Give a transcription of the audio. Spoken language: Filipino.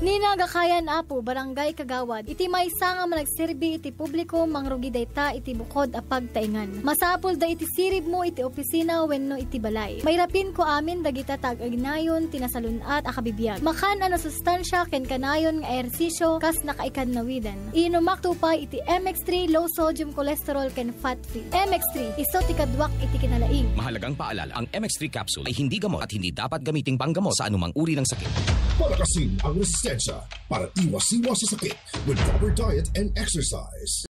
Ninagakayan apo barangay Kagawad iti maysa nga managserbi iti publiko mangrugi dayta iti bukod a pagtaingan. Masapul da iti sirib mo iti opisina wenno iti balay. Mayrapin ko amin dagita tag-agnayon tinasalunat a kabibiyag. Makan ano sustansya ken kanayon nga ehersisyo kas nakaikan nawidan. Inumak tupay iti MX3 low sodium cholesterol ken fat free. MX3 iso ti kadwak iti kinalaing. Mahalagang paalala, ang MX3 capsule ay hindi gamot at hindi dapat gamiting panggamot sa anumang uri ng sakit. Palakasin ang resistensya para iwas-iwas sa sakit with proper diet and exercise.